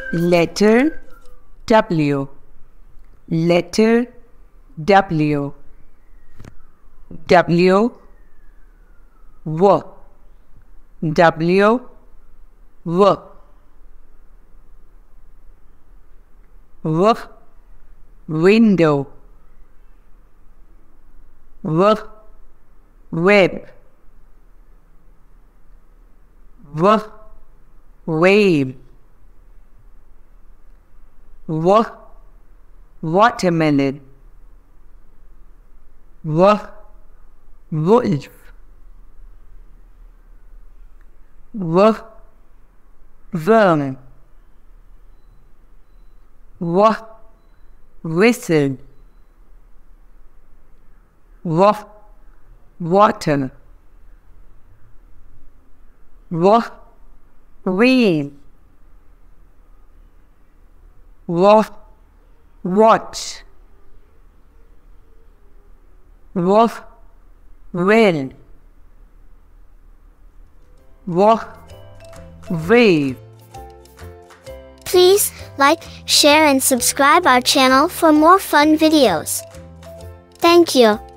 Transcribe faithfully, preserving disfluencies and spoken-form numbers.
letter W, letter W, W, W, W, W, W, window, W, web, W, wave, W, watermelon, W, wolf, W, worm, W, whistle, W, water, W, wheel, W, watch, W, well, W, wave. Please like, share and subscribe our channel for more fun videos. Thank you.